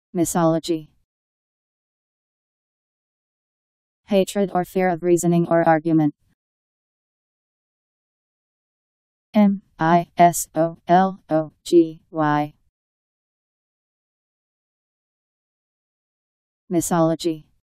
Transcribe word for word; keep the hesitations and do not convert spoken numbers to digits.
Misology. Hatred or fear of reasoning or argument. M I S O L O G Y. Misology.